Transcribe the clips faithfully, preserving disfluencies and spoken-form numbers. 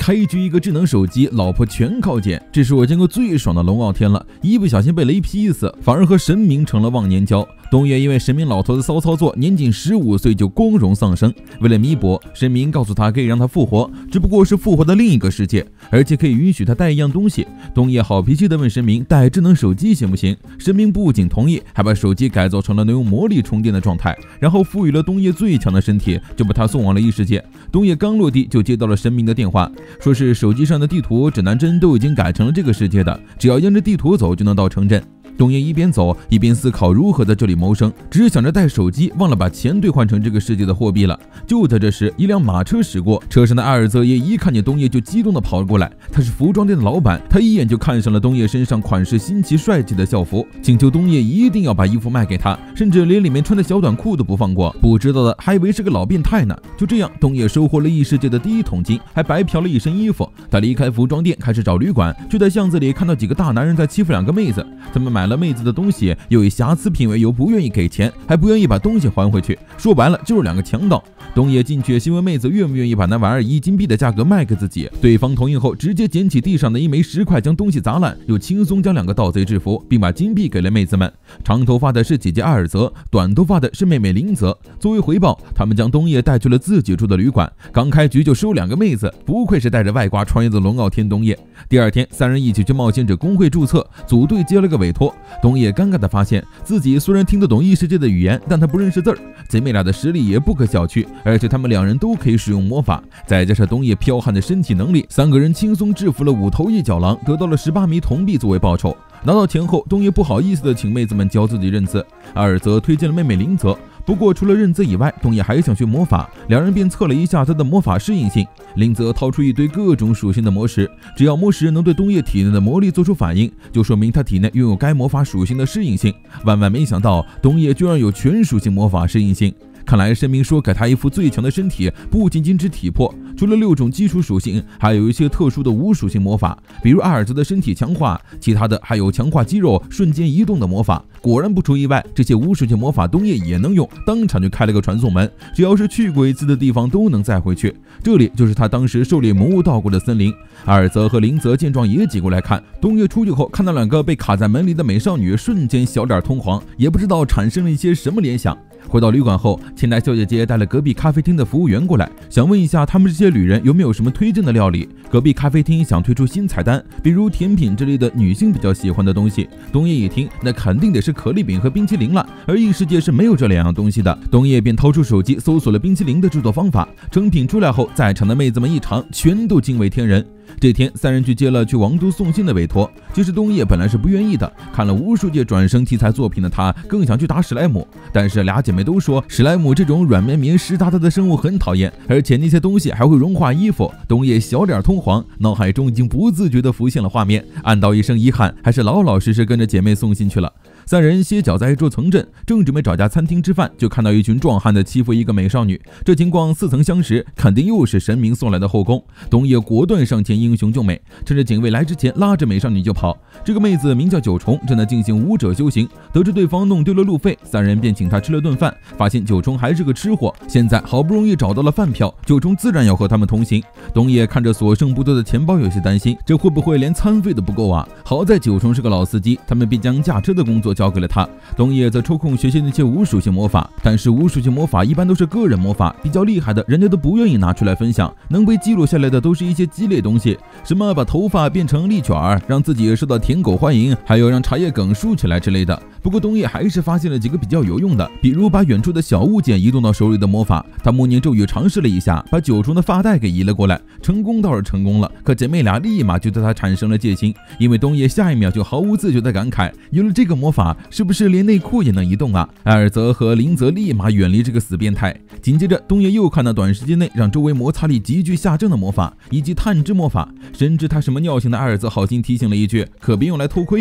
开局一个智能手机，老婆全靠捡，这是我见过最爽的龙傲天了，一不小心被雷劈死，反而和神明成了忘年交。东野因为神明老头的骚操作，年仅十五岁就光荣丧生。为了弥补，神明告诉他可以让他复活，只不过是复活的另一个世界，而且可以允许他带一样东西。东野好脾气地问神明带智能手机行不行？神明不仅同意，还把手机改造成了能用魔力充电的状态，然后赋予了东野最强的身体，就把他送往了异世界。东野刚落地就接到了神明的电话，说是手机上的地图指南针都已经改成了这个世界的，只要沿着地图走就能到城镇。东野一边走一边思考如何在这里谋生，只想着带手机，忘了把钱兑换成这个世界的货币了。就在这时，一辆马车驶过，车上的阿尔泽耶一看见东野就激动地跑了过来。他是服装店的老板，他一眼就看上了东野身上款式新奇帅气的校服，请求东野一定要把衣服卖给他，甚至连里面穿的小短裤都不放过。不知道的还以为是个老变态呢。就这样，东野收获了异世界的第一桶金，还白嫖了一身衣服。他离开服装店，开始找旅馆，就在巷子里看到几个大男人在欺负两个妹子，他们买了妹子的东西，又以瑕疵品为由不愿意给钱，还不愿意把东西还回去，说白了就是两个强盗。东野进去询问妹子愿不愿意把那玩意儿以金币的价格卖给自己，对方同意后，直接捡起地上的一枚石块，将东西砸烂，又轻松将两个盗贼制服，并把金币给了妹子们。长头发的是姐姐阿尔泽，短头发的是妹妹林泽。作为回报，他们将东野带去了自己住的旅馆，刚开局就收两个妹子，不愧是带着外挂穿越的龙傲天东野。第二天，三人一起去冒险者公会注册，组队接了个委托。东野尴尬地发现自己虽然听得懂异世界的语言，但他不认识字儿。姐妹俩的实力也不可小觑，而且他们两人都可以使用魔法，再加上东野彪悍的身体能力，三个人轻松制服了五头一角狼，得到了十八枚铜币作为报酬。拿到钱后，东野不好意思地请妹子们教自己认字，阿尔则推荐了妹妹林泽。不过除了认字以外，东野还想学魔法，两人便测了一下他的魔法适应性。林泽掏出一堆各种属性的魔石，只要魔石能对东野体内的魔力做出反应，就说明他体内拥有该魔法属性的适应性。万万没想到，东野居然有全属性魔法适应性。看来神明说给他一副最强的身体，不仅仅指体魄，除了六种基础属性，还有一些特殊的无属性魔法，比如阿尔泽的身体强化，其他的还有强化肌肉、瞬间移动的魔法。果然不出意外，这些无属性魔法东野也能用，当场就开了个传送门，只要是去过一次的地方都能再回去。这里就是他当时狩猎魔物到过的森林。阿尔泽和林泽见状也挤过来看，东野出去后看到两个被卡在门里的美少女，瞬间小脸通红，也不知道产生了一些什么联想。回到旅馆后，前台小姐姐带了隔壁咖啡厅的服务员过来，想问一下他们这些旅人有没有什么推荐的料理。隔壁咖啡厅想推出新菜单，比如甜品之类的女性比较喜欢的东西。东野一听，那肯定得是可丽饼和冰淇淋了，而异世界是没有这两样东西的。东野便掏出手机搜索了冰淇淋的制作方法，成品出来后，在场的妹子们一尝，全都惊为天人。这天，三人去接了去王都送信的委托。其实东野本来是不愿意的，看了无数届转生题材作品的他，更想去打史莱姆。但是俩姐妹都说，史莱姆这种软绵绵湿哒哒的生物很讨厌，而且那些东西还会融化衣服。东野小脸通黄，脑海中已经不自觉地浮现了画面，暗道一声遗憾，还是老老实实跟着姐妹送信去了。三人歇脚在一座城镇，正准备找家餐厅吃饭，就看到一群壮汉的欺负一个美少女。这情况似曾相识，肯定又是神明送来的后宫。东野果断上前英雄救美，趁着警卫来之前拉着美少女就跑。这个妹子名叫九重，正在进行武者修行，得知对方弄丢了路费，三人便请她吃了顿饭，发现九重还是个吃货。现在好不容易找到了饭票，九重自然要和他们同行。东野看着所剩不多的钱包，有些担心，这会不会连餐费都不够啊？好在九重是个老司机，他们便将驾车的工作交给了他。东野则抽空学习那些无属性魔法，但是无属性魔法一般都是个人魔法，比较厉害的人家都不愿意拿出来分享，能被记录下来的都是一些鸡肋东西，什么把头发变成利卷，让自己受到舔狗欢迎，还有让茶叶梗竖起来之类的。不过东野还是发现了几个比较有用的，比如把远处的小物件移动到手里的魔法。他默念咒语尝试了一下，把九重的发带给移了过来，成功倒是成功了，可姐妹俩立马就对他产生了戒心，因为东野下一秒就毫无自觉地感慨，有了这个魔法，是不是连内裤也能移动啊？艾尔泽和林泽立马远离这个死变态。紧接着，东野又看到短时间内让周围摩擦力急剧下降的魔法，以及探知魔法。深知他什么尿性的艾尔泽好心提醒了一句，可别用来偷窥啊。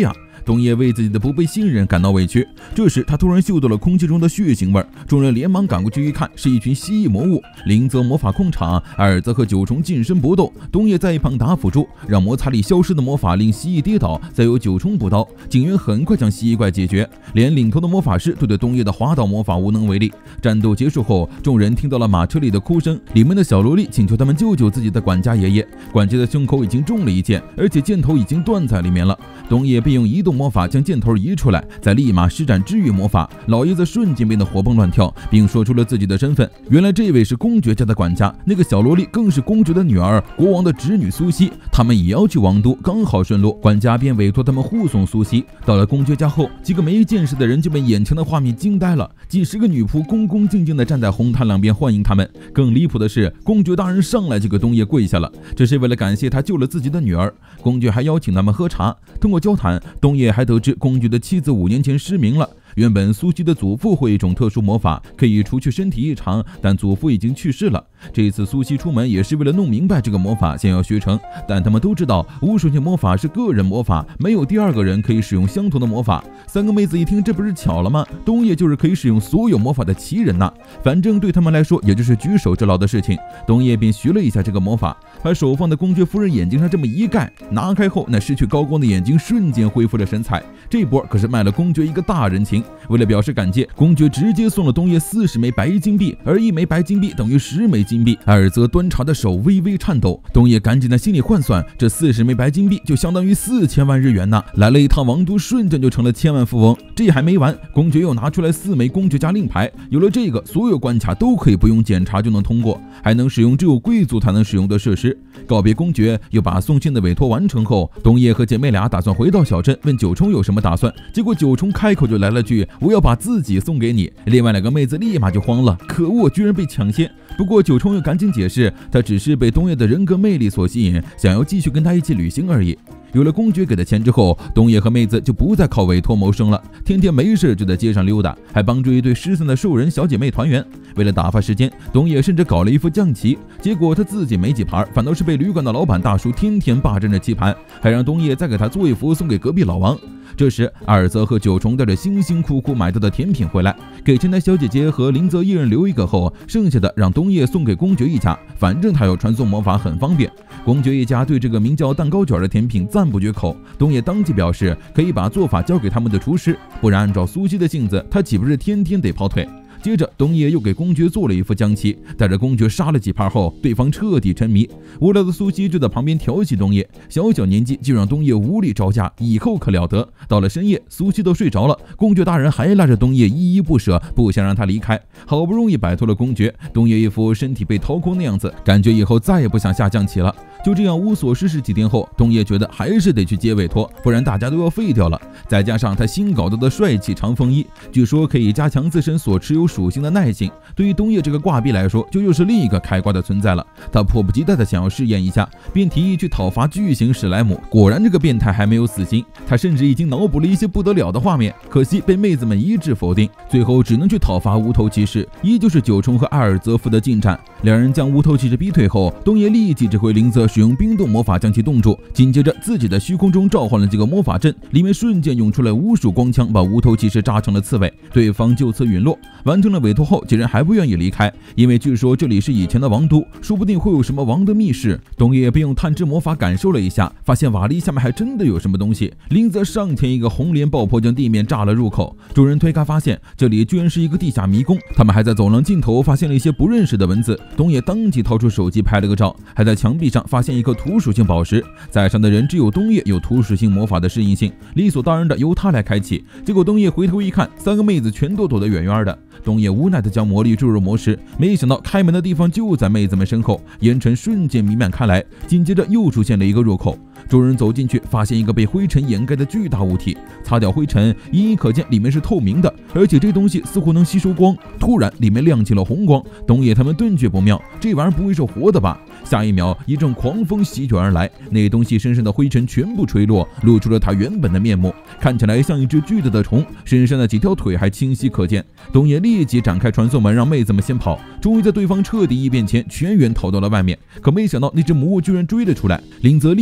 东野为自己的不被信任感到委屈。这时他突然嗅到了空气中的血腥味，众人连忙赶过去一看，是一群蜥蜴魔物。林泽魔法控场，艾尔泽和九重近身搏斗，东野在一旁打辅助，让摩擦力消失的魔法令蜥蜴跌倒，再由九重补刀。警员很快将蜥蜴怪解决，连领头的魔法师都对东野的滑倒魔法无能为力。战斗结束后，众人听到了马车里的哭声，里面的小萝莉请求他们救救自己的管家爷爷。管家的胸口已经中了一箭，而且箭头已经断在里面了。东野便用移动魔法将箭头移出来，再立马施展治愈魔法，老爷子瞬间变得活蹦乱跳，并说出了自己的身份。原来这位是公爵家的管家，那个小萝莉更是公爵的女儿，国王的侄女苏西。他们也要去王都，刚好顺路，管家便委托他们护送苏西。到了公爵家后，几个没见识的人就被眼前的画面惊呆了，几十个女仆恭恭敬敬地站在红毯两边欢迎他们。更离谱的是，公爵大人上来就给东野跪下了，这是为了感谢他救了自己的女儿。公爵还邀请他们喝茶。通过交谈，东野还得知公爵的妻子五年前失明了。原本苏西的祖父会一种特殊魔法，可以除去身体异常，但祖父已经去世了。这次苏西出门也是为了弄明白这个魔法，想要学成。但他们都知道，无属性魔法是个人魔法，没有第二个人可以使用相同的魔法。三个妹子一听，这不是巧了吗？东野就是可以使用所有魔法的奇人呐！反正对他们来说，也就是举手之劳的事情。东野便学了一下这个魔法，把手放在公爵夫人眼睛上这么一盖，拿开后，那失去高光的眼睛瞬间恢复了神采。这波可是卖了公爵一个大人情。为了表示感谢，公爵直接送了东野四十枚白金币，而一枚白金币等于十枚金币。艾尔泽端茶的手微微颤抖，东野赶紧在心里换算，这四十枚白金币就相当于四千万日元呐！来了一趟王都，瞬间就成了千万富翁。这还没完，公爵又拿出来四枚公爵家令牌，有了这个，所有关卡都可以不用检查就能通过，还能使用只有贵族才能使用的设施。告别公爵，又把送信的委托完成后，东野和姐妹俩打算回到小镇，问九重有什么打算。结果九重开口就来了句：“我要把自己送给你。”另外两个妹子立马就慌了，可恶，居然被抢先。不过九重又赶紧解释，他只是被东野的人格魅力所吸引，想要继续跟他一起旅行而已。有了公爵给的钱之后，东野和妹子就不再靠委托谋生了，天天没事就在街上溜达，还帮助一对失散的兽人小姐妹团圆。为了打发时间，东野甚至搞了一副将棋，结果他自己没几盘，反倒是被旅馆的老板大叔天天霸占着棋盘，还让东野再给他做一副送给隔壁老王。这时阿尔泽和九重带着辛辛苦苦买到的甜品回来，给前台小姐姐和林泽一人留一个后，剩下的让东野送给公爵一家，反正他要传送魔法很方便。公爵一家对这个名叫蛋糕卷的甜品赞不绝口，东野当即表示可以把做法交给他们的厨师，不然按照苏西的性子，他岂不是天天得跑腿。接着东野又给公爵做了一副将棋，带着公爵杀了几盘后，对方彻底沉迷。无聊的苏西就在旁边调戏东野，小小年纪就让东野无力招架，以后可了得。到了深夜，苏西都睡着了，公爵大人还拉着东野依依不舍，不想让他离开。好不容易摆脱了公爵，东野一副身体被掏空的样子，感觉以后再也不想下象棋了。就这样无所事事几天后，东野觉得还是得去接委托，不然大家都要废掉了。再加上他新搞到的帅气长风衣，据说可以加强自身所持有属性的耐性，对于东野这个挂逼来说，就又是另一个开挂的存在了。他迫不及待的想要试验一下，便提议去讨伐巨型史莱姆。果然这个变态还没有死心，他甚至已经脑补了一些不得了的画面，可惜被妹子们一致否定，最后只能去讨伐无头骑士，依旧是九重和艾尔泽夫的进展。两人将无头骑士逼退后，东野立即指挥林泽使用冰冻魔法将其冻住，紧接着自己在虚空中召唤了几个魔法阵，里面瞬间涌出来无数光枪，把无头骑士扎成了刺猬，对方就此陨落。完成了委托后，几人还不愿意离开，因为据说这里是以前的王都，说不定会有什么王的密室。东野便用探知魔法感受了一下，发现瓦砾下面还真的有什么东西。林泽上前一个红莲爆破将地面炸了入口，众人推开发现这里居然是一个地下迷宫，他们还在走廊尽头发现了一些不认识的文字。东野当即掏出手机拍了个照，还在墙壁上发现一颗土属性宝石，在场的人只有东野有土属性魔法的适应性，理所当然的由他来开启。结果东野回头一看，三个妹子全都躲得远远的。东野无奈的将魔力注入魔石，没想到开门的地方就在妹子们身后，烟尘瞬间弥漫开来，紧接着又出现了一个入口。众人走进去，发现一个被灰尘掩盖的巨大物体，擦掉灰尘，隐隐可见里面是透明的，而且这东西似乎能吸收光。突然里面亮起了红光，东野他们顿觉不妙，这玩意儿不会是活的吧？下一秒一阵狂风席卷而来，那东西身上的灰尘全部吹落，露出了它原本的面目，看起来像一只巨大的虫，身上的几条腿还清晰可见。东野立即展开传送门，让妹子们先跑，终于在对方彻底异变前全员逃到了外面。可没想到那只魔物居然追了出来，林泽立即施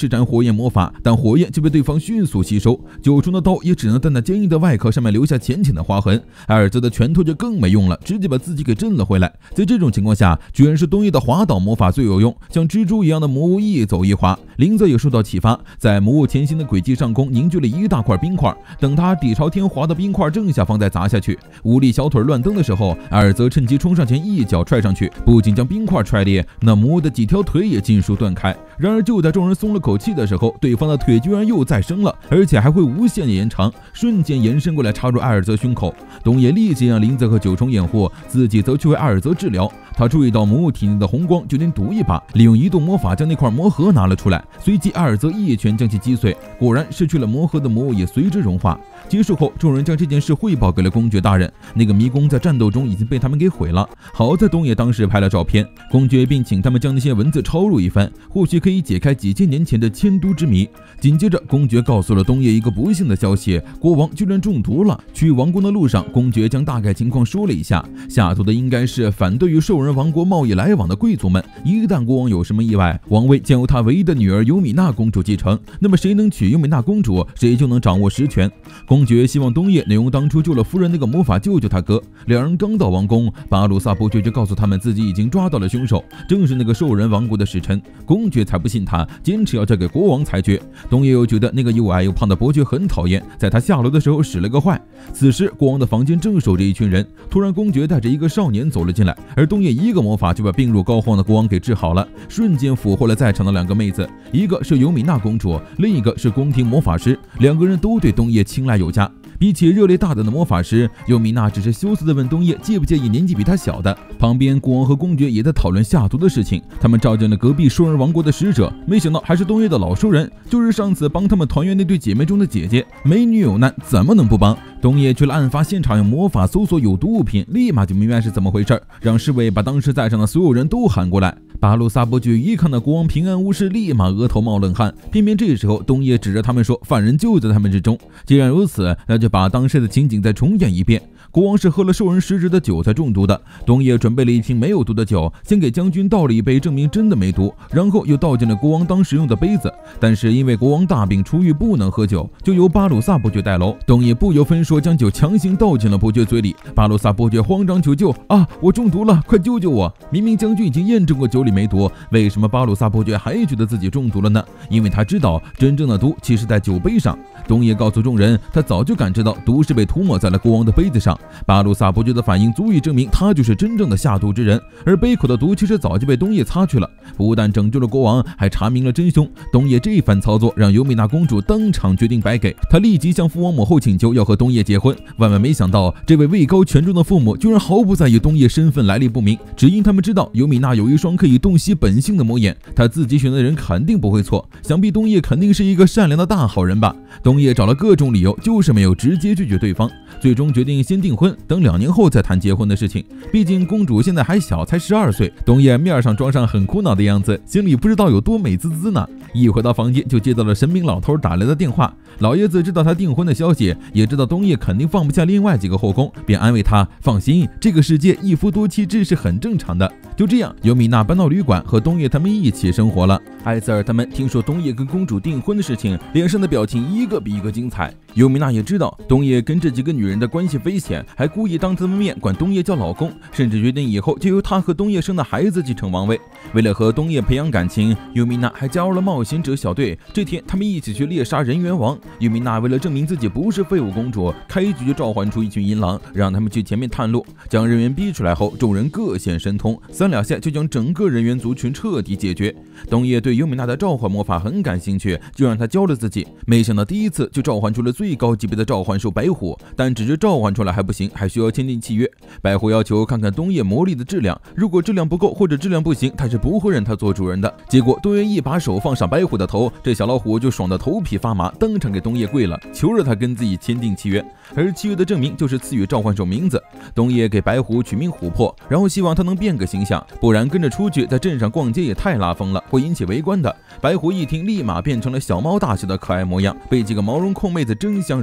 展火焰魔法，但火焰就被对方迅速吸收，九重的刀也只能在那坚硬的外壳上面留下浅浅的划痕。艾尔泽的拳头就更没用了，直接把自己给震了回来。在这种情况下，居然是东野的滑倒魔法最有用，像蜘蛛一样的魔物一走一滑。林泽也受到启发，在魔物前行的轨迹上空凝聚了一大块冰块，等他底朝天滑的冰块正下方再砸下去，无力小腿乱蹬的时候，艾尔泽趁机冲上前一脚踹上去，不仅将冰块踹裂，那魔物的几条腿也尽数断开。然而就在众人松了口气的时候，对方的腿居然又再生了，而且还会无限延长，瞬间延伸过来插入艾尔泽胸口。东野立即让林泽和九重掩护，自己则去为艾尔泽治疗。他注意到魔物体内的红光，决定赌一把，利用移动魔法将那块魔核拿了出来，随即艾尔泽一拳将其击碎，果然失去了魔核的魔物也随之融化。结束后，众人将这件事汇报给了公爵大人，那个迷宫在战斗中已经被他们给毁了，好在东野当时拍了照片，公爵并请他们将那些文字抄录一番，或许可以解开几千年前的迁都之谜。紧接着，公爵告诉了东野一个不幸的消息，国王居然中毒了。去王宫的路上，公爵将大概情况说了一下，下毒的应该是反对于兽人王国贸易来往的贵族们，一旦国王有什么意外，王位将由他唯一的女儿尤米娜公主继承，那么谁能娶尤米娜公主，谁就能掌握实权。公爵希望东野能用当初救了夫人那个魔法救救他哥。两人刚到王宫，巴鲁萨伯爵就告诉他们自己已经抓到了凶手，正是那个兽人王国的使臣。公爵才不信他，坚持要交给国王裁决。东野又觉得那个又矮又胖的伯爵很讨厌，在他下楼的时候使了个坏。此时国王的房间正守着一群人，突然公爵带着一个少年走了进来，而东野一个魔法就把病入膏肓的国王给治好了，瞬间俘获了在场的两个妹子，一个是尤米娜公主，另一个是宫廷魔法师，两个人都对东野青睐有加。比起热烈大胆的魔法师，尤米娜只是羞涩地问东野介不介意年纪比他小的。旁边国王和公爵也在讨论下毒的事情，他们召见了隔壁兽人王国的使者，没想到还是东野的老熟人，就是上次帮他们团圆那对姐妹中的姐姐。美女有难怎么能不帮？东野去了案发现场，用魔法搜索有毒物品，立马就明白是怎么回事，让侍卫把当时在场的所有人都喊过来。巴鲁萨伯爵一看到国王平安无事，立马额头冒冷汗。偏偏这时候东野指着他们说，犯人就在他们之中。既然如此，那就把当时的情景再重演一遍。国王是喝了兽人食指的酒才中毒的，东野准备了一瓶没有毒的酒，先给将军倒了一杯，证明真的没毒，然后又倒进了国王当时用的杯子。但是因为国王大病初愈，不能喝酒，就由巴鲁萨伯爵代劳。东野不由分说将酒强行倒进了伯爵嘴里。巴鲁萨伯爵慌张求救，啊，我中毒了，快救救我！明明将军已经验证过酒里没毒，为什么巴鲁萨伯爵还觉得自己中毒了呢？因为他知道真正的毒其实在酒杯上。东野告诉众人，他早就感知到毒是被涂抹在了国王的杯子上。巴鲁萨伯爵的反应足以证明他就是真正的下毒之人，而杯口的毒其实早就被东野擦去了，不但拯救了国王，还查明了真凶。东野这番操作让尤米娜公主当场决定白给，她立即向父王母后请求要和东野结婚。万万没想到，这位位高权重的父母居然毫不在意东野身份来历不明，只因他们知道尤米娜有一双可以洞悉本性的魔眼，他自己选的人肯定不会错，想必东野肯定是一个善良的大好人吧。东野找了各种理由，就是没有直接拒绝对方，最终决定先订婚，等两年后再谈结婚的事情。毕竟公主现在还小，才十二岁。东野面上装上很苦恼的样子，心里不知道有多美滋滋呢。一回到房间就接到了神明老头打来的电话，老爷子知道他订婚的消息，也知道东野肯定放不下另外几个后宫，便安慰他放心，这个世界一夫多妻制是很正常的。就这样，尤米娜搬到旅馆，和东野他们一起生活了。艾瑟尔他们听说东野跟公主订婚的事情，脸上的表情一个比一个精彩。尤米娜也知道东野跟这几个女人的关系危险，还故意当他们面管东野叫老公，甚至决定以后就由他和东野生的孩子继承王位。为了和东野培养感情，尤米娜还加入了冒险者小队。这天他们一起去猎杀人猿王。尤米娜为了证明自己不是废物公主，开局就召唤出一群银狼，让他们去前面探路。将人猿逼出来后，众人各显神通，三两下就将整个人猿族群彻底解决。东野对尤米娜的召唤魔法很感兴趣，就让他教了自己。没想到第一次就召唤出了最高级别的召唤兽白虎，但只是召唤出来还不行，还需要签订契约。白虎要求看看东野魔力的质量，如果质量不够或者质量不行，他是不会让他做主人的。结果东野一把手放上白虎的头，这小老虎就爽得头皮发麻，当场给东野跪了，求着他跟自己签订契约。而契约的证明就是赐予召唤兽名字。东野给白虎取名琥珀，然后希望他能变个形象，不然跟着出去在镇上逛街也太拉风了，会引起围观的。白虎一听，立马变成了小猫大小的可爱模样，被几个毛绒控妹子争相蹂躏。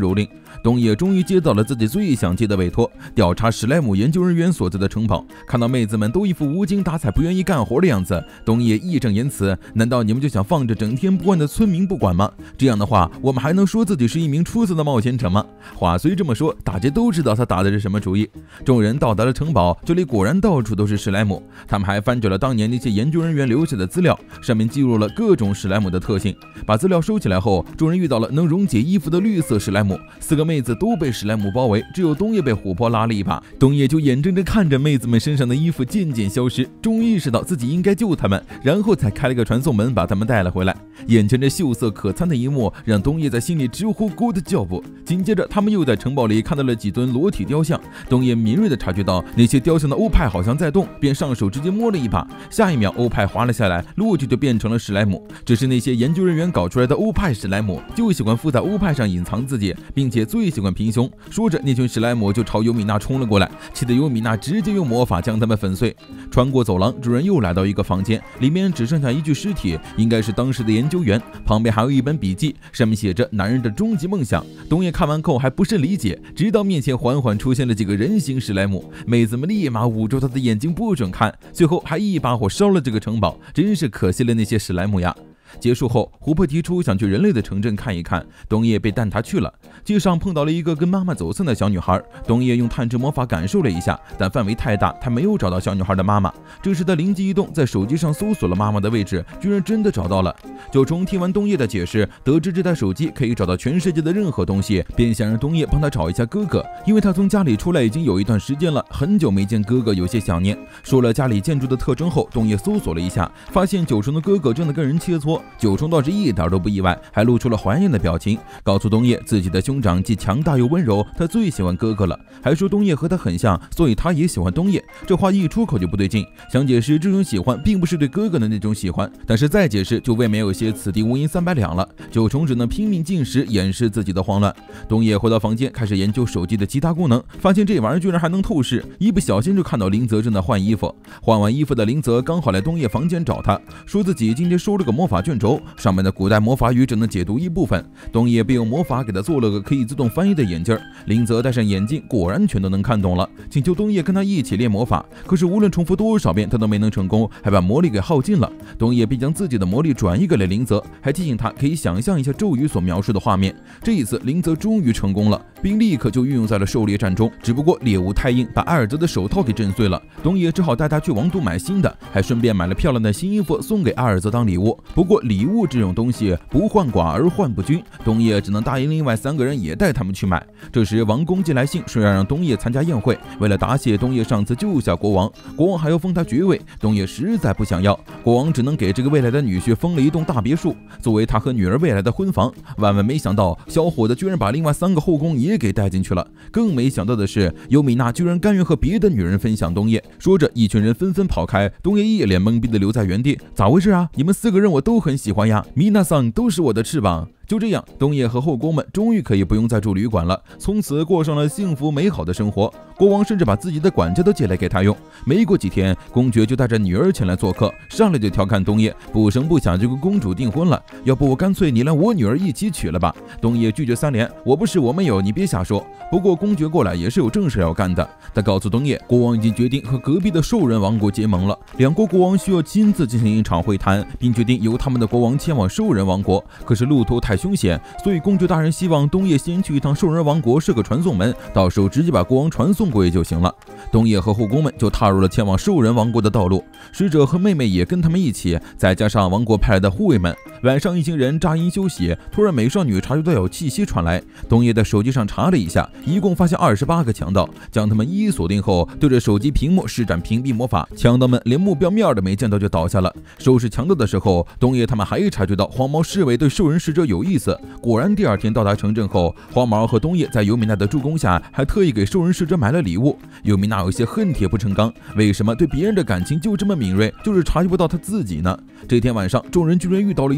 东野终于接到了自己最想接的委托，调查史莱姆研究人员所在的城堡。看到妹子们都一副无精打采、不愿意干活的样子，东野义正言辞：“难道你们就想放着整天不惯的村民不管吗？这样的话，我们还能说自己是一名出色的冒险者吗？”话虽这么说，大家都知道他打的是什么主意。众人到达了城堡，这里果然到处都是史莱姆。他们还翻找了当年那些研究人员留下的资料，上面记录了各种史莱姆的特性。把资料收起来后，众人遇到了能溶解衣服的绿色史莱姆。四个妹子都被史莱姆包围，只有东野被琥珀拉了一把。东野就眼睁睁看着妹子们身上的衣服渐渐消失，终于意识到自己应该救他们，然后才开了个传送门把他们带了回来。眼前这秀色可餐的一幕让东野在心里直呼 good job。紧接着他们又在城堡里看到了几尊裸体雕像，东野敏锐地察觉到那些雕像的欧派好像在动，便上手直接摸了一把，下一秒欧派滑了下来，落地就变成了史莱姆。只是那些研究人员搞出来的欧派史莱姆就喜欢附在欧派上隐藏自己，并且最喜欢平胸。说着，那群史莱姆就朝尤米娜冲了过来，气得尤米娜直接用魔法将他们粉碎。穿过走廊，主人又来到一个房间，里面只剩下一具尸体，应该是当时的研究员，旁边还有一本笔记，上面写着男人的终极梦想。东野看完后还不甚理解，直到面前缓缓出现了几个人形史莱姆，妹子们立马捂住他的眼睛不准看，最后还一把火烧了这个城堡，真是可惜了那些史莱姆呀。结束后，琥珀提出想去人类的城镇看一看，东野被带他去了。街上碰到了一个跟妈妈走散的小女孩，东野用探知魔法感受了一下，但范围太大，他没有找到小女孩的妈妈。这时他灵机一动，在手机上搜索了妈妈的位置，居然真的找到了。九重听完东野的解释，得知这台手机可以找到全世界的任何东西，便想让东野帮他找一下哥哥，因为他从家里出来已经有一段时间了，很久没见哥哥，有些想念。说了家里建筑的特征后，东野搜索了一下，发现九重的哥哥正在跟人切磋。九重倒是一点都不意外，还露出了怀念的表情，告诉东野自己的兄长既强大又温柔，他最喜欢哥哥了，还说东野和他很像，所以他也喜欢东野。这话一出口就不对劲，想解释这种喜欢并不是对哥哥的那种喜欢，但是再解释就未免有些此地无银三百两了。九重只能拼命进食掩饰自己的慌乱。东野回到房间开始研究手机的其他功能，发现这玩意儿居然还能透视，一不小心就看到林泽正在换衣服。换完衣服的林泽刚好来东野房间找他，说自己今天收了个魔法卷轴，上面的古代魔法语只能解读一部分。东野便用魔法给他做了个可以自动翻译的眼镜，林泽戴上眼镜果然全都能看懂了，请求东野跟他一起练魔法。可是无论重复多少遍他都没能成功，还把魔力给耗尽了。东野便将自己的魔力转移给了林泽，还提醒他可以想象一下咒语所描述的画面。这一次林泽终于成功了，并立刻就运用在了狩猎战中，只不过猎物太硬，把艾尔泽的手套给震碎了。东野只好带他去王都买新的，还顺便买了漂亮的新衣服送给艾尔泽当礼物。不过礼物这种东西不患寡而患不均，东野只能答应另外三个人也带他们去买。这时王公寄来信，说要让东野参加宴会，为了答谢东野上次救下国王，国王还要封他爵位，东野实在不想要，国王只能给这个未来的女婿封了一栋大别墅，作为他和女儿未来的婚房。万万没想到，小伙子居然把另外三个后宫也给带进去了。更没想到的是，尤米娜居然甘愿和别的女人分享东野。说着，一群人纷纷跑开，东野一脸懵逼的留在原地。咋回事啊？你们四个人我都很喜欢呀，米娜桑都是我的翅膀。就这样，东野和后宫们终于可以不用再住旅馆了，从此过上了幸福美好的生活。国王甚至把自己的管家都借来给他用。没过几天，公爵就带着女儿前来做客，上来就调侃东野不声不响就跟公主订婚了，要不我干脆你来我女儿一起娶了吧。东野拒绝三连，我不是我没有，你别瞎说。不过公爵过来也是有正事要干的，他告诉东野，国王已经决定和隔壁的兽人王国结盟了，两国国王需要亲自进行一场会谈，并决定由他们的国王前往兽人王国。可是路途太凶险，所以公爵大人希望东野先去一趟兽人王国，设个传送门，到时候直接把国王传送过去就行了。东野和后宫们就踏入了前往兽人王国的道路，使者和妹妹也跟他们一起，再加上王国派来的护卫们。晚上一行人扎营休息，突然美少女察觉到有气息传来，东野在手机上查了一下，一共发现二十八个强盗，将他们一一锁定后，对着手机屏幕施展屏蔽魔法，强盗们连目标面都没见到就倒下了。收拾强盗的时候，东野他们还察觉到黄毛侍卫对兽人使者有意思，果然第二天到达城镇后，黄毛和东野在尤米娜的助攻下，还特意给兽人使者买了礼物。尤米娜有些恨铁不成钢，为什么对别人的感情就这么敏锐，就是察觉不到他自己呢？这天晚上，众人居然遇到了一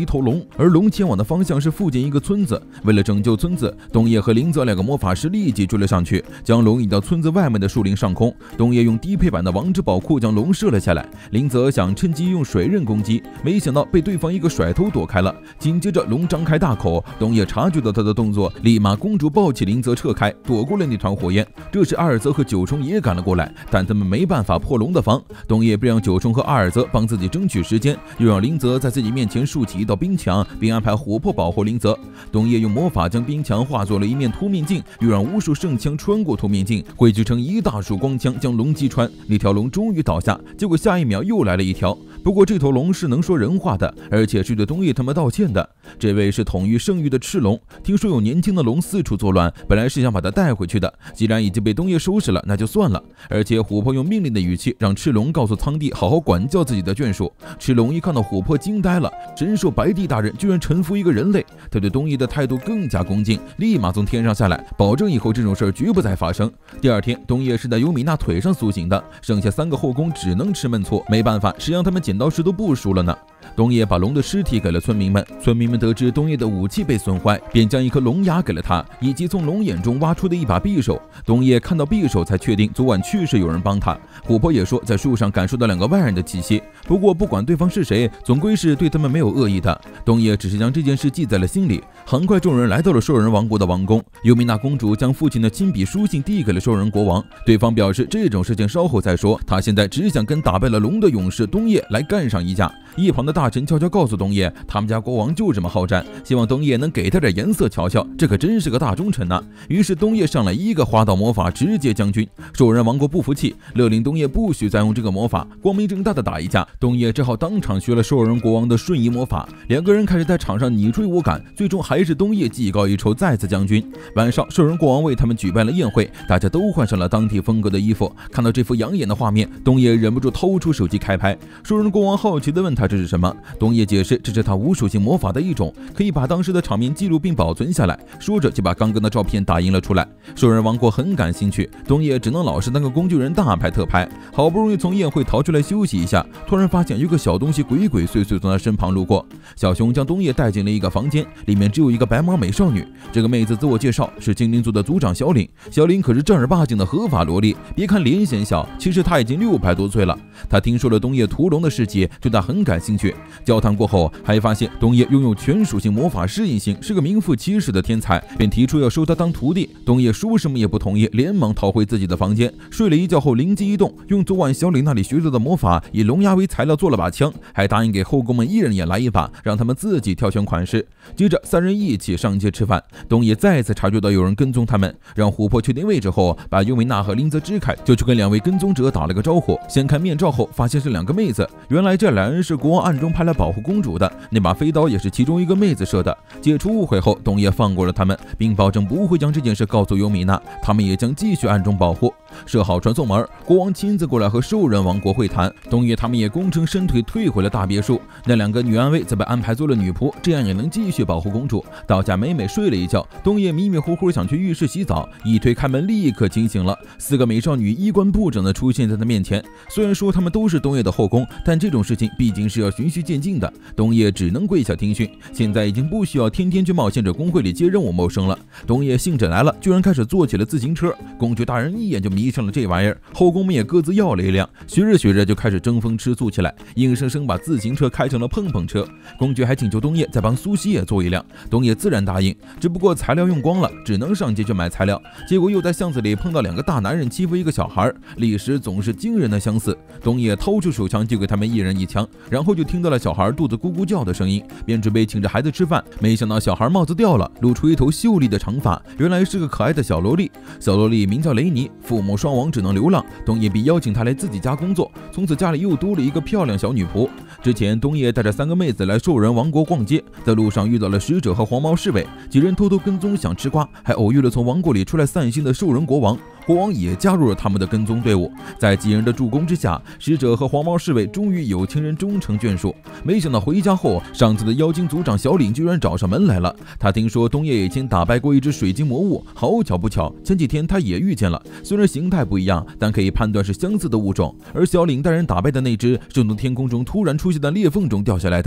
头龙，而龙前往的方向是附近一个村子。为了拯救村子，东野和林泽两个魔法师立即追了上去，将龙引到村子外面的树林上空。东野用低配版的王之宝库将龙射了下来，林泽想趁机用水刃攻击，没想到被对方一个甩头躲开了。紧接着龙张开大口，东野察觉到他的动作，立马公主抱起林泽撤开，躲过了那团火焰。这时阿尔泽和九重也赶了过来，但他们没办法破龙的防。东野便让九重和阿尔泽帮自己争取时间，又让林泽在自己面前竖起一道冰墙，并安排琥珀保护林泽。东野用魔法将冰墙化作了一面凸面镜，又让无数圣枪穿过凸面镜，汇聚成一大束光枪将龙击穿。那条龙终于倒下，结果下一秒又来了一条。不过这头龙是能说人话的，而且是对东野他们道歉的。这位是统御圣域的赤龙，听说有年轻的龙四处作乱，本来是想把他带回去的，既然已经被东野收拾了，那就算了。而且琥珀用命令的语气让赤龙告诉苍帝好好管教自己的眷属。赤龙一看到琥珀惊呆了，神兽白帝大人居然臣服一个人类，他对东野的态度更加恭敬，立马从天上下来，保证以后这种事绝不再发生。第二天，东野是在尤米娜腿上苏醒的，剩下三个后宫只能吃闷醋，没办法，谁让他们剪刀石头布输了呢？东野把龙的尸体给了村民们，村民们得知东野的武器被损坏，便将一颗龙牙给了他，以及从龙眼中挖出的一把匕首。东野看到匕首才确定昨晚确实有人帮他。琥珀也说在树上感受到两个外人的气息，不过不管对方是谁，总归是对他们没有恶意的。东野只是将这件事记在了心里。很快众人来到了兽人王国的王宫，尤米娜公主将父亲的亲笔书信递给了兽人国王，对方表示这种事情稍后再说，他现在只想跟打败了龙的勇士东野来干上一架。一旁的大臣悄悄告诉东野，他们家国王就这么好战，希望东野能给他点颜色瞧瞧，这可真是个大忠臣呐、啊。于是东野上来一个花道魔法直接将军。兽人王国不服气，勒令东野不许再用这个魔法，光明正大的打一架。东野只好当场学了兽人国王的瞬移魔法，两个人开始在场上你追我赶，最终还是东野技高一筹，再次将军。晚上，兽人国王为他们举办了宴会，大家都换上了当地风格的衣服。看到这幅养眼的画面，东野忍不住掏出手机开拍。兽人国王好奇地问他这是什么，东野解释这是他无属性魔法的一种，可以把当时的场面记录并保存下来。说着就把刚刚的照片打印了出来。兽人王国很感兴趣，东野只能老实当个工具人大拍特拍。好不容易从宴会逃出来休息一下，突然发现有个小东西鬼鬼祟祟从他身旁路过。小熊将东野带进了一个房间，里面只有一个白毛美少女。这个妹子自我介绍是精灵族的族长小岭，小岭可是正儿八经的合法萝莉，别看脸显小，其实她已经六百多岁了。她听说了东野屠龙的事迹，对她很感兴趣。交谈过后，还发现东野拥有全属性魔法适应性，是个名副其实的天才，便提出要收他当徒弟。东野说什么也不同意，连忙逃回自己的房间，睡了一觉后灵机一动，用昨晚小李那里学到的魔法，以龙牙为材料做了把枪，还答应给后宫们一人也来一把，让他们自己挑选款式。接着三人一起上街吃饭，东野再次察觉到有人跟踪他们，让琥珀确定位置后，把尤米娜和林泽支开，就去跟两位跟踪者打了个招呼。先看面罩后，发现是两个妹子，原来这两人是国王暗中派来保护公主的，那把飞刀也是其中一个妹子射的。解除误会后，东野放过了他们，并保证不会将这件事告诉尤米娜，他们也将继续暗中保护。设好传送门，国王亲自过来和兽人王国会谈，东野他们也功成身退，退回了大别墅。那两个女暗卫则被安排做了女仆，这样也能继续保护公主。到家美美睡了一觉，东野迷迷糊糊想去浴室洗澡，一推开门立刻清醒了。四个美少女衣冠不整的出现在他面前，虽然说他们都是东野的后宫，但这种事情毕竟是要循序渐进的，东野只能跪下听训。现在已经不需要天天去冒险者公会里接任务谋生了。东野兴致来了，居然开始坐起了自行车。公爵大人一眼就迷上了这玩意儿，后宫们也各自要了一辆，学着学着就开始争风吃醋起来，硬生生把自行车开成了碰碰车。公爵还请求东野再帮苏西也做一辆，东野自然答应，只不过材料用光了，只能上街去买材料。结果又在巷子里碰到两个大男人欺负一个小孩，历史总是惊人的相似。东野掏出手枪就给他们一人一枪，然后就听到了小孩肚子咕咕叫的声音，便准备请着孩子吃饭，没想到小孩帽子掉了，露出一头秀丽的长发，原来是个可爱的小萝莉。小萝莉名叫雷尼，父母双亡只能流浪，东野便邀请她来自己家工作，从此家里又多了一个漂亮小女仆。之前东野带着三个妹子来兽人王国逛街，在路上遇到了使者和黄毛侍卫，几人偷偷跟踪想吃瓜，还偶遇了从王国里出来散心的兽人国王。国王也加入了他们的跟踪队伍，在几人的助攻之下，使者和黄毛侍卫终于有情人终成眷属。没想到回家后，上次的妖精族长小岭居然找上门来了。他听说东野以前打败过一只水晶魔物，好巧不巧，前几天他也遇见了，虽然形态不一样，但可以判断是相似的物种。而小岭带人打败的那只，是从天空中突然出现的裂缝中掉下来的。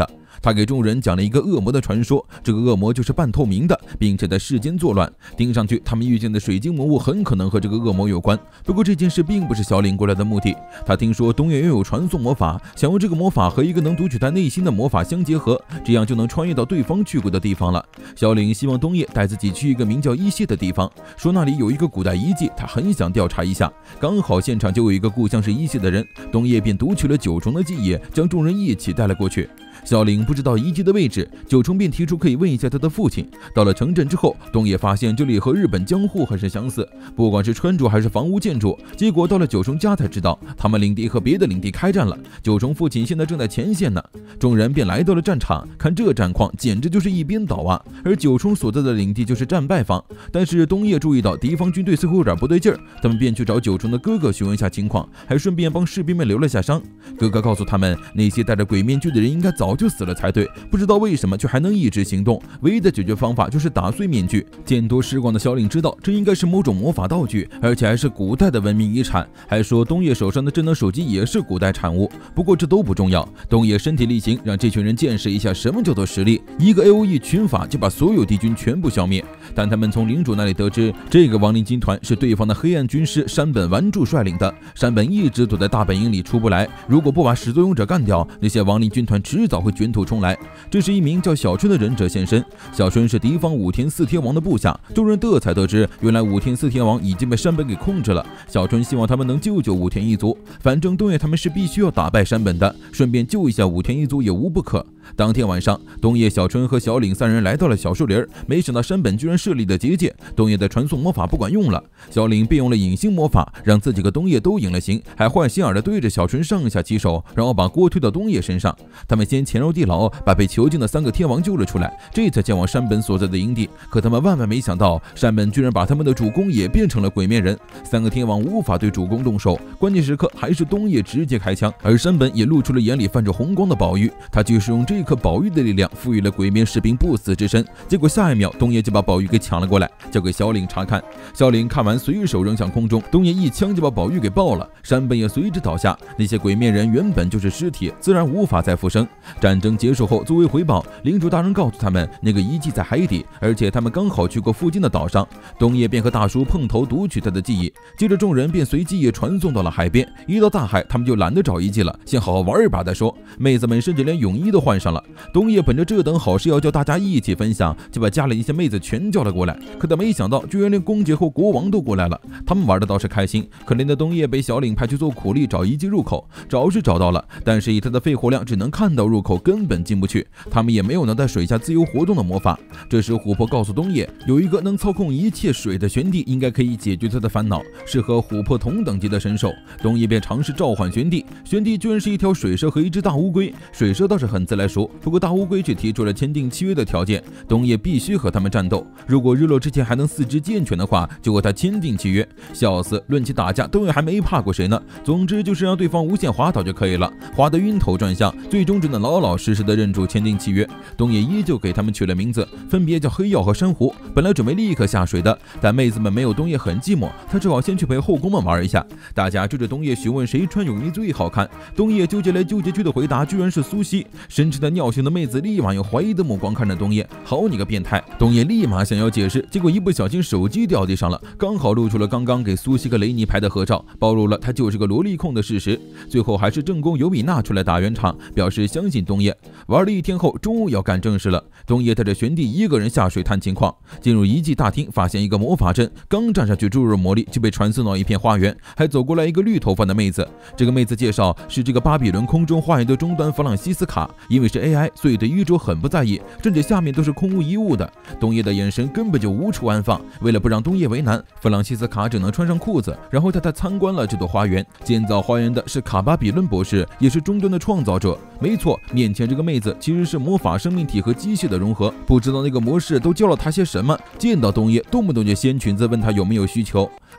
他给众人讲了一个恶魔的传说，这个恶魔就是半透明的，并且在世间作乱。听上去他们遇见的水晶魔物很可能和这个恶魔有关。不过这件事并不是小领过来的目的。他听说东野拥有传送魔法，想用这个魔法和一个能读取他内心的魔法相结合，这样就能穿越到对方去过的地方了。小领希望东野带自己去一个名叫伊谢的地方，说那里有一个古代遗迹，他很想调查一下。刚好现场就有一个故乡是伊谢的人，东野便读取了九重的记忆，将众人一起带了过去。小领不知道遗迹的位置，九重便提出可以问一下他的父亲。到了城镇之后，东野发现这里和日本江户很是相似，不管是穿着还是房屋建筑。结果到了九重家才知道，他们领地和别的领地开战了，九重父亲现在正在前线呢。众人便来到了战场，看这战况简直就是一边倒啊！而九重所在的领地就是战败方。但是东野注意到敌方军队似乎有点不对劲儿，他们便去找九重的哥哥询问一下情况，还顺便帮士兵们留了下伤。哥哥告诉他们，那些戴着鬼面具的人应该早就死了才对，不知道为什么却还能一直行动，唯一的解决方法就是打碎面具。见多识广的小领知道这应该是某种魔法道具，而且还是古代的文明遗产，还说东野手上的智能手机也是古代产物。不过这都不重要，东野身体力行，让这群人见识一下什么叫做实力，一个 A O E 群法就把所有敌军全部消灭。但他们从领主那里得知，这个亡灵军团是对方的黑暗军师山本丸助率领的，山本一直躲在大本营里出不来，如果不把始作俑者干掉，那些亡灵军团迟早会卷土重来。这时一名叫小春的忍者现身，小春是敌方武田四天王的部下，众人这才得知，原来武田四天王已经被山本给控制了。小春希望他们能救救武田一族，反正东野他们是必须要打败山本的，顺便救一下武田一族也无不可。当天晚上，东野、小春和小领三人来到了小树林，没想到山本居然设立的结界，东野的传送魔法不管用了，小领便用了隐形魔法，让自己和东野都隐了形，还坏心眼的对着小春上下其手，然后把锅推到东野身上。他们先潜入地牢，把被囚禁的三个天王救了出来，这才前往山本所在的营地。可他们万万没想到，山本居然把他们的主公也变成了鬼面人，三个天王无法对主公动手，关键时刻还是东野直接开枪，而山本也露出了眼里泛着红光的宝玉，他就是用这颗宝玉的力量赋予了鬼面士兵不死之身。结果下一秒，东野就把宝玉给抢了过来，交给小领查看。小领看完，随手扔向空中，东野一枪就把宝玉给爆了，山本也随之倒下。那些鬼面人原本就是尸体，自然无法再复生。战争结束后，作为回报，领主大人告诉他们，那个遗迹在海底，而且他们刚好去过附近的岛上。东野便和大叔碰头读取他的记忆，接着众人便随记忆传送到了海边。一到大海，他们就懒得找遗迹了，先好好玩一把再说。妹子们甚至连泳衣都换上了。东野本着这等好事要叫大家一起分享，就把家里一些妹子全叫了过来。可他没想到，居然连公爵和国王都过来了。他们玩的倒是开心，可怜的东野被小领派去做苦力找遗迹入口，找是找到了，但是以他的肺活量，只能看到入口，根本进不去。他们也没有能在水下自由活动的魔法。这时琥珀告诉东野，有一个能操控一切水的玄帝，应该可以解决他的烦恼，是和琥珀同等级的神兽。东野便尝试召唤玄帝，玄帝居然是一条水蛇和一只大乌龟。水蛇倒是很自来熟，不过大乌龟却提出了签订契约的条件，东野必须和他们战斗，如果日落之前还能四肢健全的话，就和他签订契约。笑死，论起打架，东野还没怕过谁呢。总之就是让对方无限滑倒就可以了，滑得晕头转向，最终只能老老实实的认主签订契约。东野依旧给他们取了名字，分别叫黑曜和珊瑚。本来准备立刻下水的，但妹子们没有东野很寂寞，他只好先去陪后宫们玩一下。大家追着东野询问谁穿泳衣最好看，东野纠结来纠结去的回答居然是苏西。神吃的尿性的妹子立马用怀疑的目光看着东野，好你个变态！东野立马想要解释，结果一不小心手机掉地上了，刚好露出了刚刚给苏西和雷尼拍的合照，暴露了他就是个萝莉控的事实。最后还是正宫尤比娜出来打圆场，表示相信东野。玩了一天后，终于要干正事了。东野带着玄帝一个人下水探情况，进入遗迹大厅，发现一个魔法阵，刚站上去注入魔力，就被传送到一片花园，还走过来一个绿头发的妹子。这个妹子介绍是这个巴比伦空中花园的终端弗朗西斯卡，因为是 A I， 所以对衣着很不在意，甚至下面都是空无一物的。东野的眼神根本就无处安放，为了不让东野为难，弗朗西斯卡只能穿上裤子，然后带他参观了这座花园。建造花园的是卡巴比伦博士，也是终端的创造者。没错，面前这个妹子其实是魔法生命体和机械的融合，不知道那个模式都教了他些什么。见到东野，动不动就掀裙子问他有没有需求。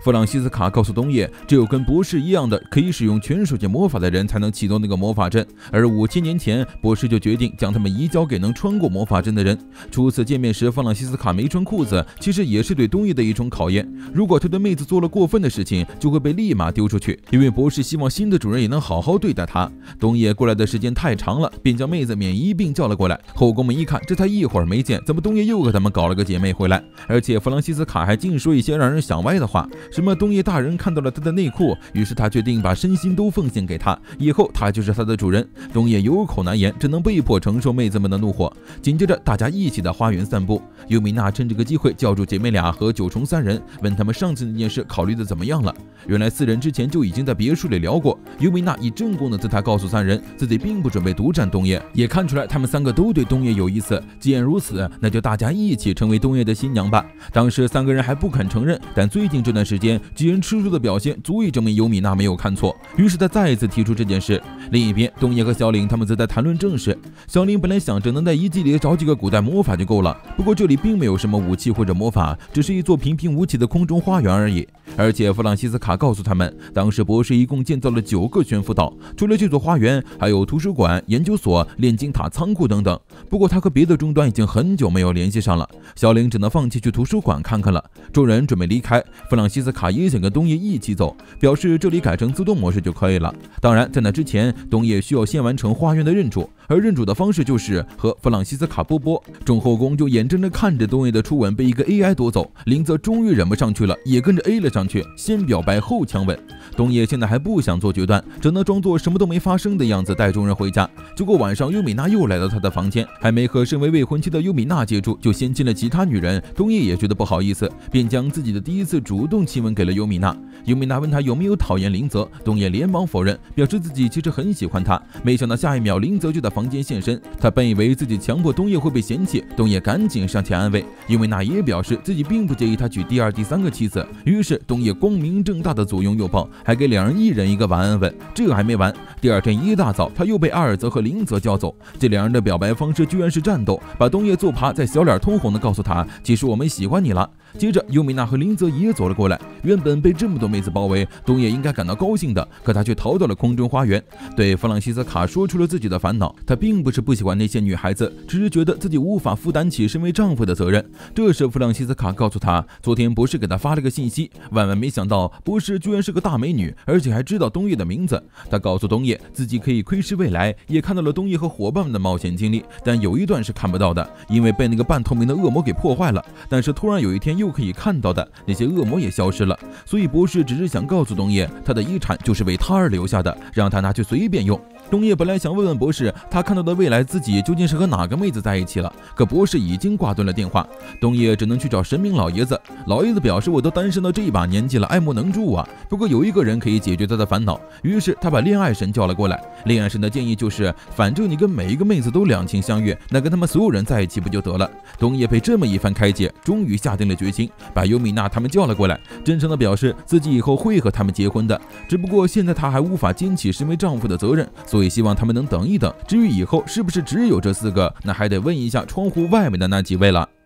弗朗西斯卡告诉东野，只有跟博士一样的可以使用全手剑魔法的人才能启动那个魔法阵，而五千年前博士就决定将他们移交给能穿过魔法阵的人。初次见面时，弗朗西斯卡没穿裤子，其实也是对东野的一种考验。如果他对妹子做了过分的事情，就会被立马丢出去，因为博士希望新的主人也能好好对待他。东野过来的时间太长了，便将妹子免一并叫了过来。后宫们一看，这才一会儿没见，怎么东野又给他们搞了个姐妹回来？而且弗朗西斯卡还净说一些让人想歪的话，什么东野大人看到了他的内裤，于是他决定把身心都奉献给他，以后他就是他的主人。东野有口难言，只能被迫承受妹子们的怒火。紧接着大家一起在花园散步，尤米娜趁这个机会叫住姐妹俩和九重三人，问他们上次那件事考虑的怎么样了。原来四人之前就已经在别墅里聊过，尤米娜以正宫的姿态告诉三人，自己并不准备独占东野，也看出来他们三个都对东野有意思。既然如此，那就大家一起成为东野的新娘吧。当时三个人还不肯承认，但最近这段时间几人吃醋的表现足以证明尤米娜没有看错，于是他再一次提出这件事。另一边，东野和小岭他们则在谈论正事。小岭本来想着能在遗迹里找几个古代魔法就够了，不过这里并没有什么武器或者魔法，只是一座平平无奇的空中花园而已。而且弗朗西斯卡告诉他们，当时博士一共建造了九个悬浮岛，除了这座花园，还有图书馆、研究所、炼金塔、仓库等等。不过他和别的终端已经很久没有联系上了，小林只能放弃去图书馆看看了。众人准备离开，弗朗西斯卡也想跟东野一起走，表示这里改成自动模式就可以了。当然，在那之前，东野需要先完成花园的认主，而认主的方式就是和弗朗西斯卡波波。众后宫就眼睁睁看着东野的初吻被一个 A I 夺走，林泽终于忍不上去了，也跟着 A 了上去，先表白后强吻。东野现在还不想做决断，只能装作什么都没发生的样子带众人回家。结果晚上优米娜又来到他的房间，还没和身为未婚妻的优米娜接触，就先亲了其他女人。东野也觉得不好意思，便将自己的第一次主动亲吻给了优米娜。优米娜问他有没有讨厌林泽，东野连忙否认，表示自己其实很喜欢他。没想到下一秒林泽就在房间现身，他本以为自己强迫东野会被嫌弃，东野赶紧上前安慰。优米娜也表示自己并不介意他娶第二、第三个妻子，于是东野光明正大的左拥右抱，还给两人一人一个晚安吻。这还没完，第二天一大早他又被阿尔泽和林泽叫走，这两人的表白方式居然是战斗，把东野揍趴在小脸通红的告诉他，其实我们喜欢你了。接着优米娜和林泽也走了过来，原本被这么多妹子包围，东野应该感到高兴的，可他却逃到了空中花园，对弗朗西斯卡说出了自己的烦恼。他并不是不喜欢那些女孩子，只是觉得自己无法负担起身为丈夫的责任。这时弗朗西斯卡告诉他，昨天博士给他发了个信息，万万没想到博士居然是个大美女，而且还知道东野的名字。他告诉东野自己可以窥视未来，也看到了东野和伙伴们的冒险经历，但有一段是看不到的，因为被那个半透明的恶魔给破坏了。但是突然有一天又可以看到的那些恶魔也消失了，所以博士只是想告诉东野，他的遗产就是为他而留下的，让他拿去随便用。东野本来想问问博士，他看到的未来自己究竟是和哪个妹子在一起了，可博士已经挂断了电话。东野只能去找神明老爷子，老爷子表示我都单身到这把年纪了，爱莫能助啊，不过有一个人可以解决他的烦恼，于是他把恋爱神叫了过来。恋爱神的建议就是，反正你跟每一个妹子都两情相悦，那跟他们所有人在一起不就得了。东野被这么一番开解，终于下定了决心，把优米娜他们叫了过来，真诚的表示自己以后会和他们结婚的，只不过现在他还无法肩起身为丈夫的责任，所以希望他们能等一等，至于以后是不是只有这四个，那还得问一下窗户外面的那几位了。